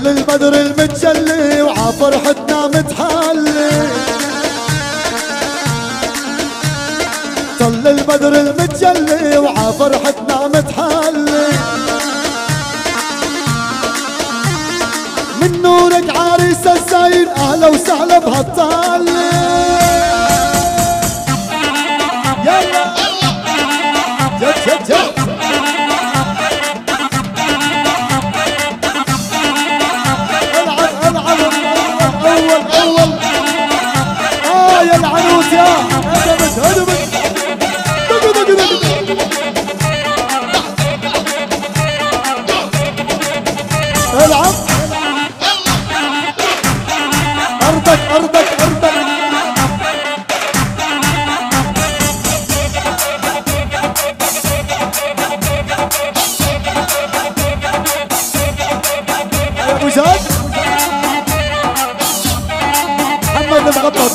طل البدر المتجلي وعفرحتنا متحلي، طل البدر المتجلي وعفرحتنا متحلي، من نورك عريس الزين اهلا وسهلا بهالطالي. يلا جد جد جد اول يا العنوس يا هدمت هدمت العب ارضك ارضك ارضك يا ابو زاد محمد المغطس.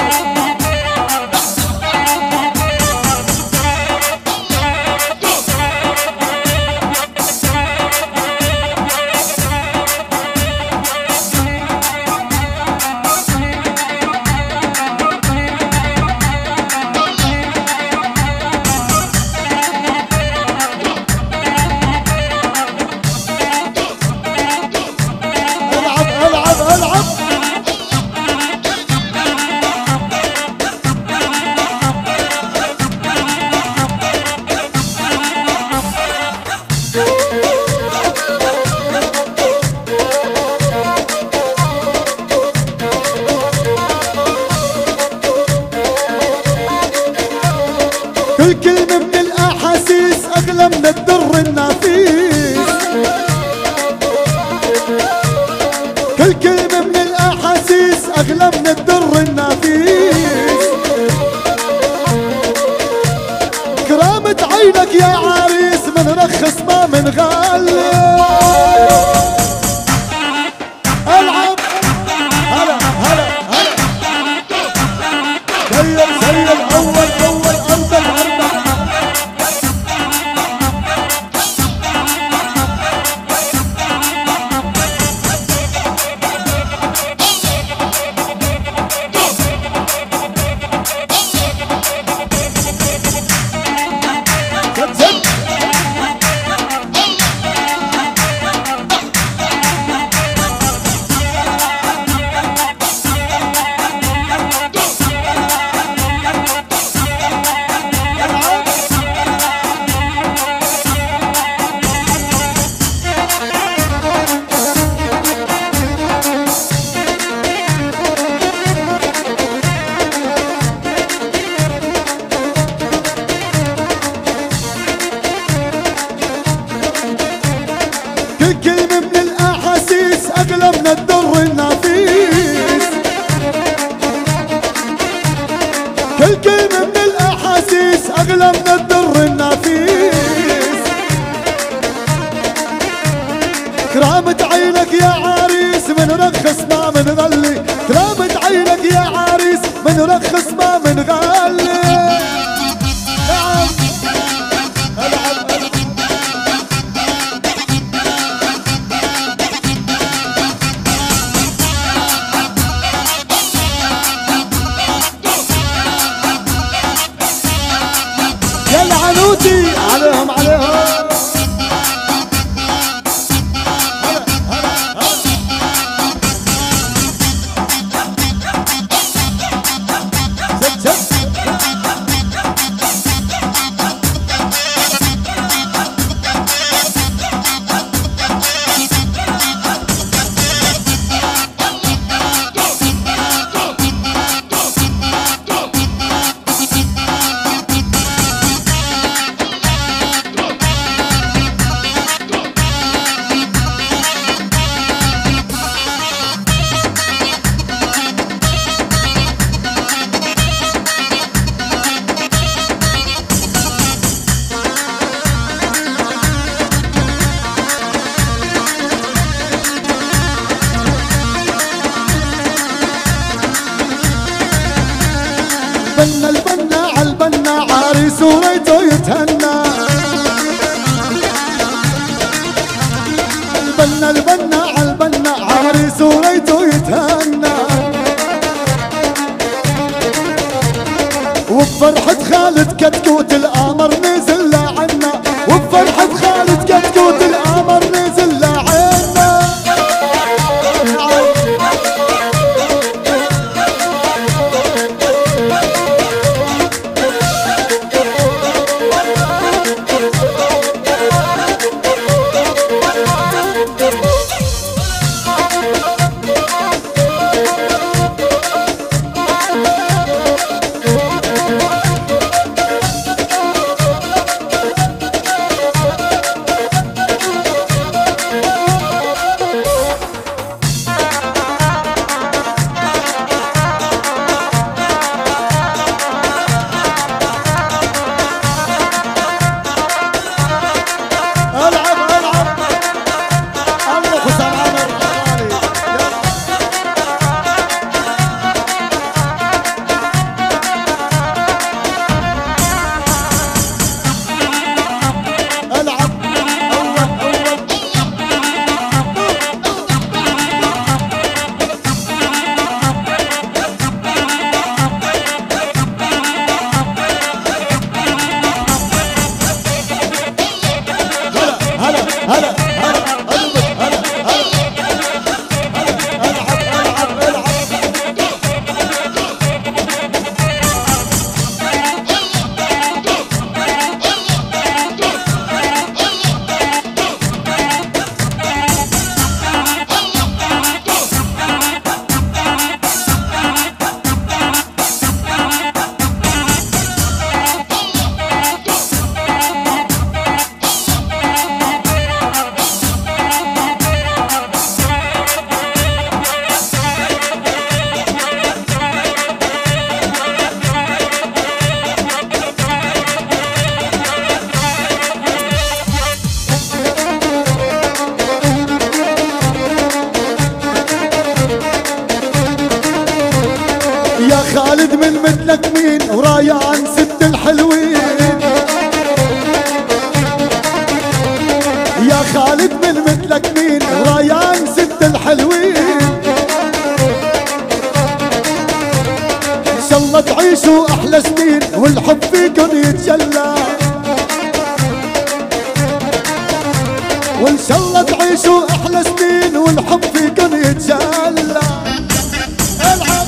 كل كلمة من الأحاسيس أغلى من الدر النفيس، كل كلمة من الأحاسيس أغلى من الدر النفيس، كرامة عينك يا عريس من رخص ما من غالي. العب هلا هلا هلا زي الأول أول أرضك أرضك كل كلمة من الأحاسيس أغلى من الدر النفيس، كل كلمة من الأحاسيس أغلى من الدر النفيس، كرامة عينك يا عريس من رخص ما من غلي، كرامة عينك يا عريس من رخص ما من غلي. يا العنوتي عليهم عليهم البنا البنا عالبنا عريس وريته يتهنى، البنا البنا عالبنا مثلك مين وريان ست الحلوين. يا خالد من مثلك مين وريان ست الحلوين. ان شاء الله تعيشوا احلى سنين والحب فيكم يتجلى. وان شاء الله تعيشوا احلى سنين والحب فيكم يتجلى. العب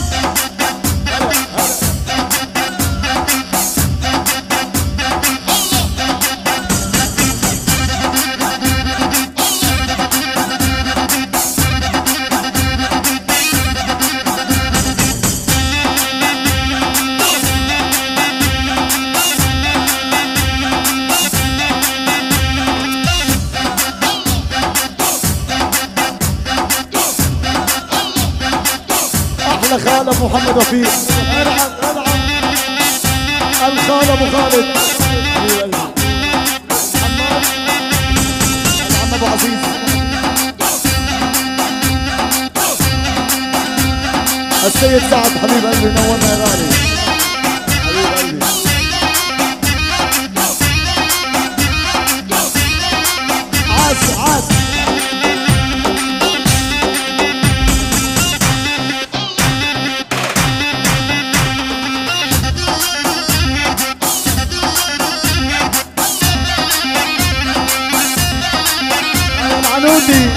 خال ابو محمد وفيق. العب العب الخال ابو خالد محمد ابو عزيز. السيد سعد حبيب قلبي نورنا يا غالي حبيب قلبي. عاس عنودي.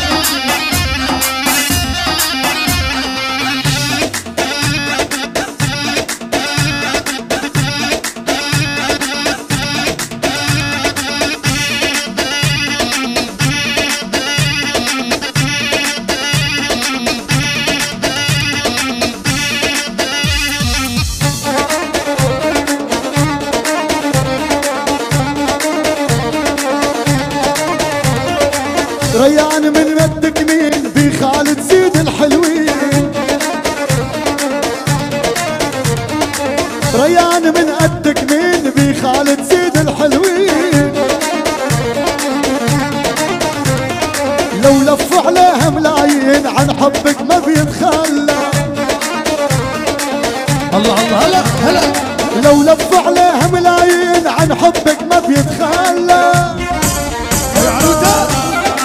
ريان من مدك مين بخالد زيد الحلوين. ريان من قدك مين بخالد زيد الحلوين. لو لفوا عليها ملايين عن حبك ما بيتخلى. الله الله هلا هلا. لو لفوا عليها ملايين عن حبك ما بيتخلى. يا عروسة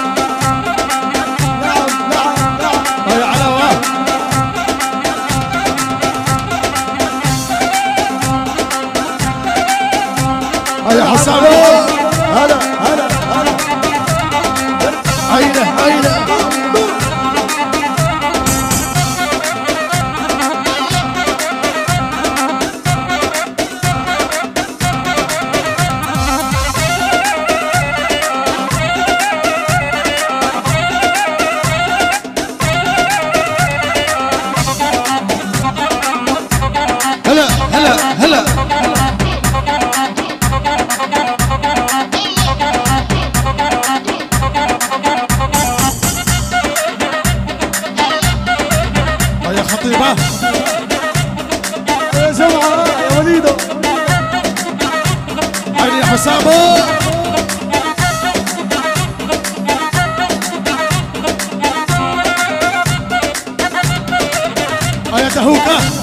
يا حسام. هلا هلا هلا. هيدا هيدا هلا هلا هلا. خطيبة يا جمعة يا وليدة. هيا يا حسامة. هيا دهوكة.